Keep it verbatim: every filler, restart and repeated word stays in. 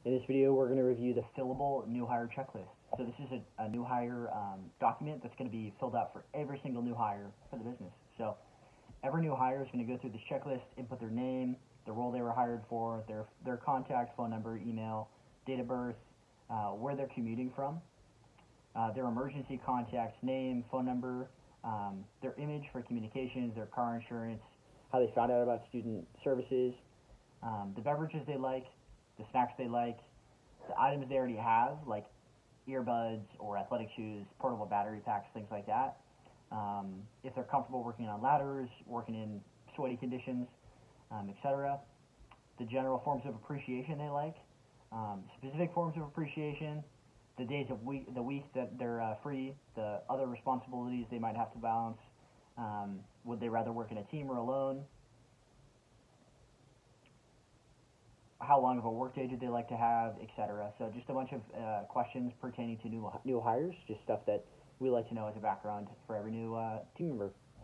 In this video, we're going to review the Fillable new hire checklist. So this is a, a new hire um, document that's going to be filled out for every single new hire for the business. So every new hire is going to go through this checklist, input their name, the role they were hired for, their their contact, phone number, email, date of birth, uh, where they're commuting from, uh, their emergency contact's name, phone number, um, their image for communications, their car insurance, how they found out about student services, um, the beverages they like, the snacks they like, the items they already have, like earbuds or athletic shoes, portable battery packs, things like that. Um, if they're comfortable working on ladders, working in sweaty conditions, um, et cetera. The general forms of appreciation they like, um, specific forms of appreciation, the days of week, the week that they're uh, free, the other responsibilities they might have to balance. Um, would they rather work in a team or alone? How long of a workday do they like to have, et cetera. So just a bunch of uh, questions pertaining to new new hires, just stuff that we like to know as a background for every new uh, team member.